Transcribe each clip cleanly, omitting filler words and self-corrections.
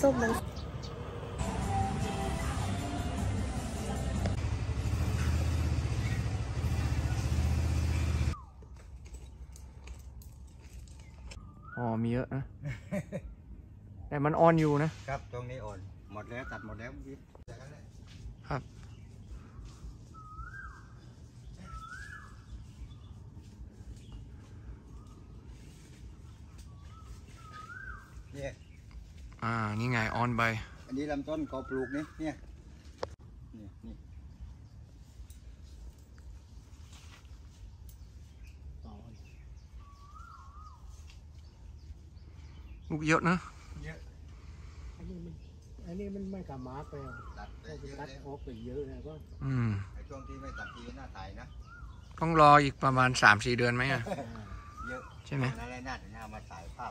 ส้มอ๋อมีเยอะนะ แต่มันอ่อนอยู่นะครับตรงนี้อ่อนหมดแล้วตัดหมดแล้วยิบครับเนี่ยนี่ไงอ่อนใบอันนี้ลำต้นกอปลูกเนี่ยลูกเยอะนะเยอะอันนี้มันไม่กระมาร์กเลยตัดออกไปเยอะเลยก็ไอ้ช่วงที่ไม่ตัดทีหน้าตายนะต้องรออีกประมาณ 3-4 เดือนไหมเยอะใช่ไหมนั่นเลยน่าจะมาถ่ายภาพ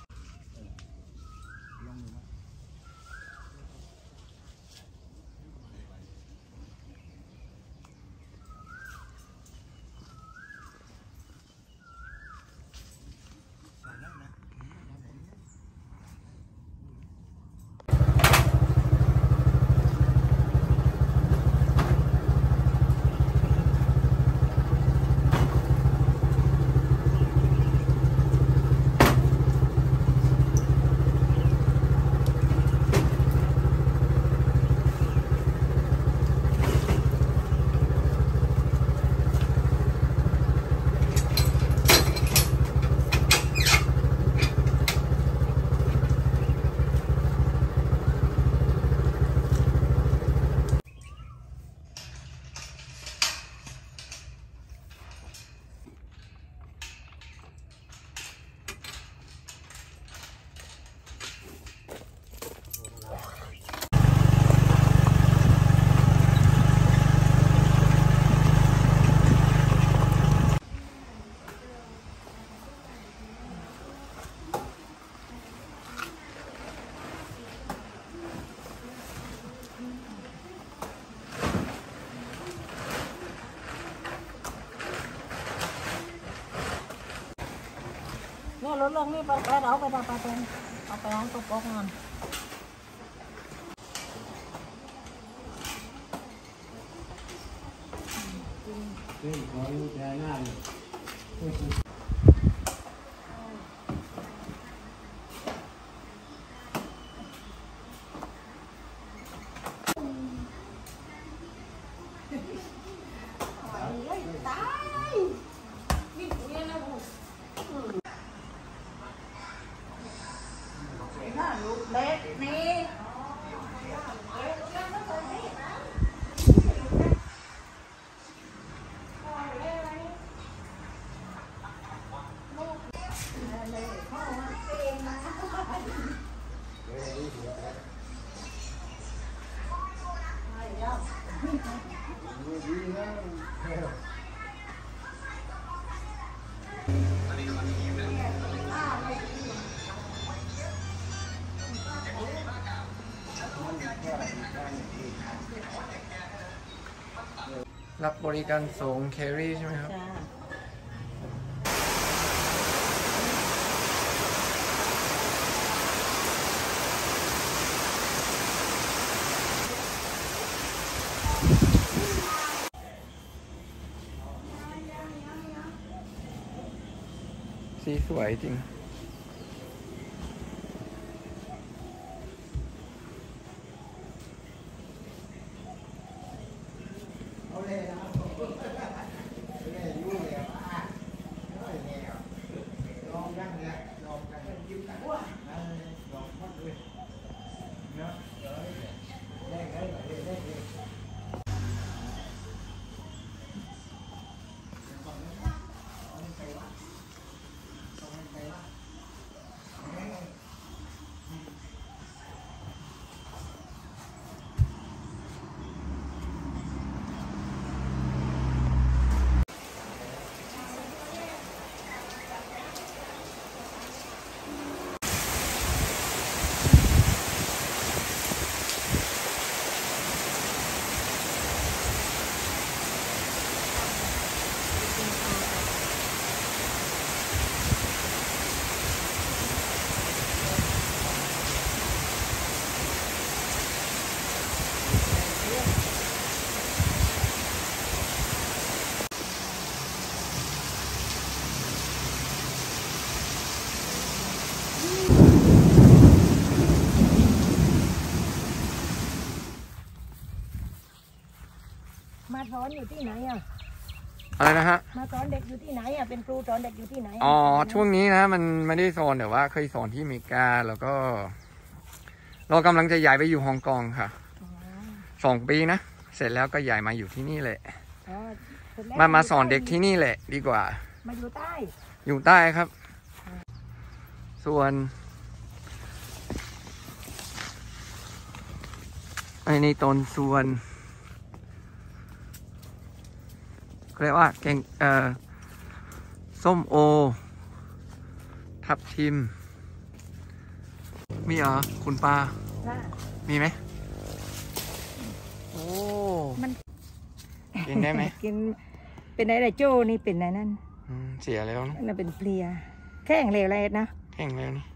เนี่ยรถเรื่องนี้ไปเอาไปเอาไปเอาตัวปกงานขออยู่แค่หน้าเล็กนี่รับบริการส่งแครี่ใช่ไหมครับสีสวยจริงมาสอนอยู่ที่ไหนอ่ะอะไรนะฮะมาสอนเด็กอยู่ที่ไหนอ่ะเป็นครูสอนเด็กอยู่ที่ไหนอ๋อช่วงนี้นะมันไม่ได้สอนแต่ว่าเคยสอนที่อเมริกาแล้วก็ เรากำลังจะย้ายไปอยู่ฮ่องกงค่ะ2 ปีนะเสร็จแล้วก็ย้ายมาอยู่ที่นี่แหละมาสอนเด็กที่นี่แหละ ดีกว่ามาอยู่ใต้อยู่ใต้ครับ ส่วนไอ้นี่ต้นส่วนเรียกว่าแกงส้มโอ ทับทิม มีเหรอคุณป้ามีไหมโอ้มันกินได้ไหมกินเป็นอะไรโจ้นี่เป็นอะไรนั่นเสียแล้วนะนั่นเป็นเพลียแข้งเหลวอะไรนะแข้งแล้วนี่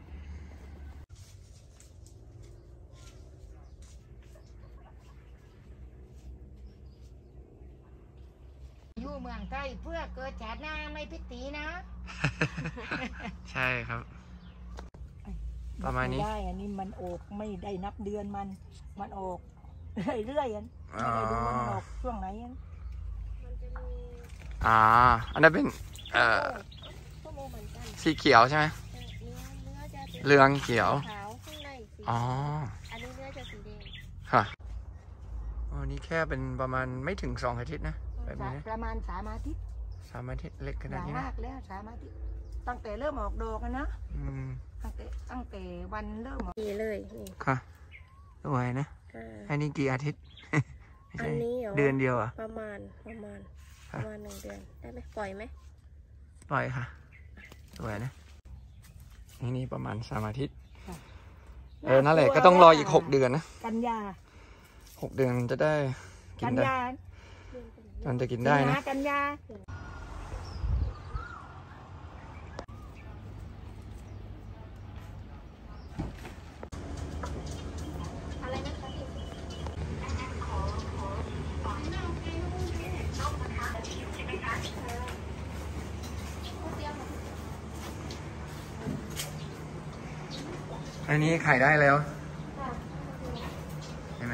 อยู่เมืองไทยเพื่อเกิดชาติหน้าไม่พิตีนะใช่ครับประมาณนี้ได้อันนี้มันออกไม่ได้นับเดือนมันออกเรื่อยๆอันไม่ได้ดูมันออกช่วงไหนอันอันนั้นเป็นสีเขียวใช่ไหมเหลืองเขียวอ๋ออันนี้เนื้อจะสีแดงค่ะอันนี้แค่เป็นประมาณไม่ถึง2 อาทิตย์นะแบบนี้ประมาณ3 อาทิตย์ 3 อาทิตย์เล็กขนาดนี้นะมากแล้ว3 อาทิตย์ตั้งแต่เริ่มออกดอกนะตั้งแต่วันเริ่มออกเลยค่ะสวยนะอันนี้กี่อาทิตย์อันนี้เดือนเดียวอ่ะประมาณ1 เดือนได้ไหมปล่อยไหมปล่อยค่ะสวยนะนี่ประมาณ3 อาทิตย์นั่นแหละก็ต้องรออีก6 เดือนนะกันยา 6 เดือนจะได้กินได้มันจะกินได้นะกันยาอันนี้ขายได้แล้วใช่ไหม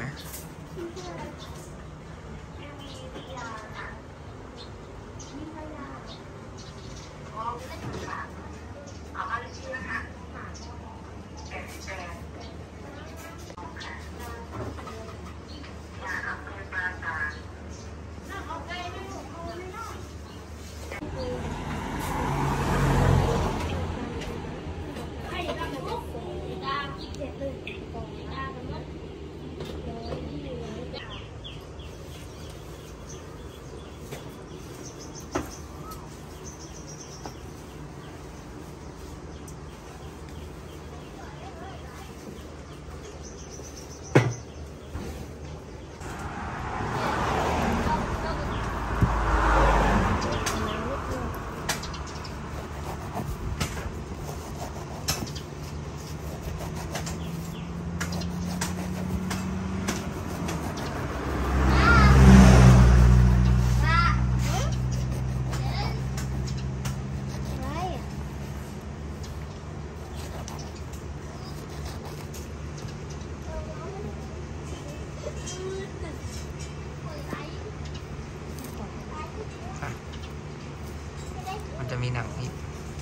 จะมีหนังนี่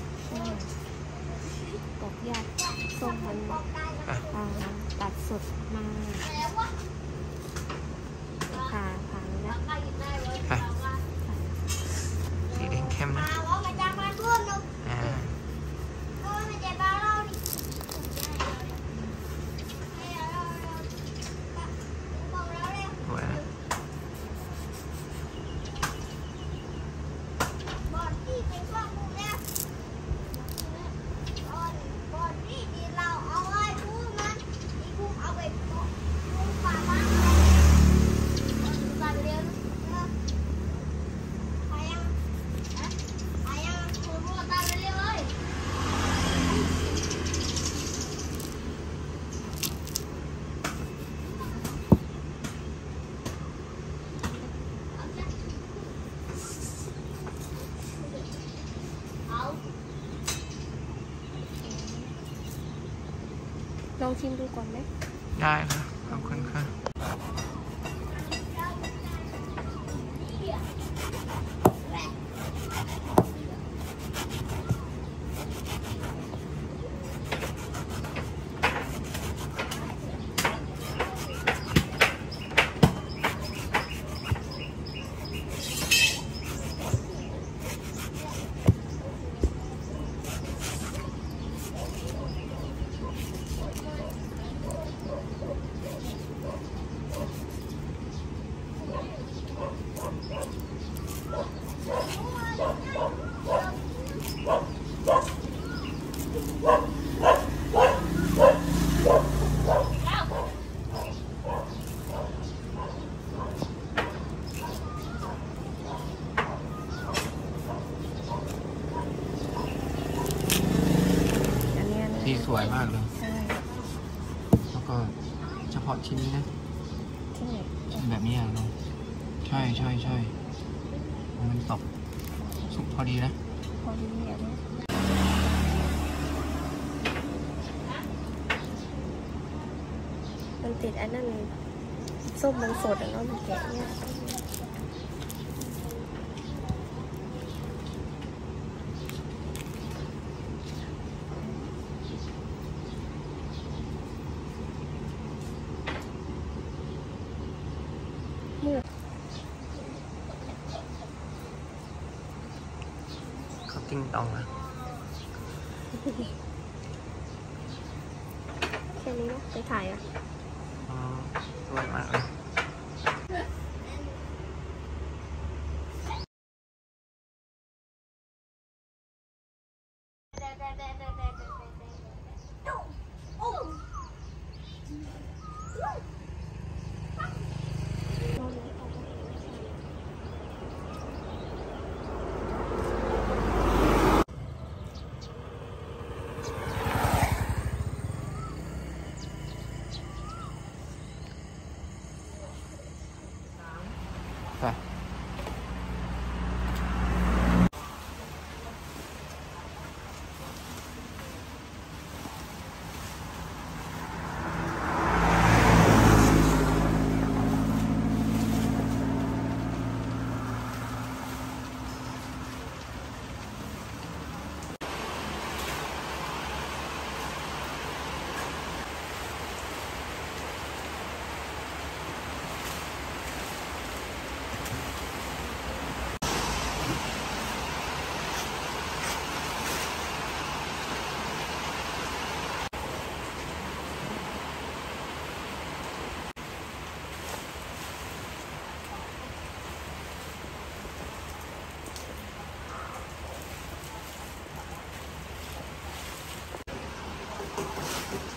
กบยากส้มมันตัดสดมาผ่าแล้วสีแดงเข้มนะลองชิมดูก่อนไหมได้ค่ะขอบคุณค่ะายมากเลยใช่แล้วก็เฉพาะชิ้นนี้นะใช่แบบนี้อ่ะเนาะใช่ใช่ใช่มันตกสุกพอดีนะพอดีอันนี้มันติดอันนั้นส้มมันสดอ่ะเนาะมันแกะเนี่ยเขาติ้งตองนะแค่นี้เนาะไปถ่ายอ่ะอ๋อสวยมากเลย ไปเ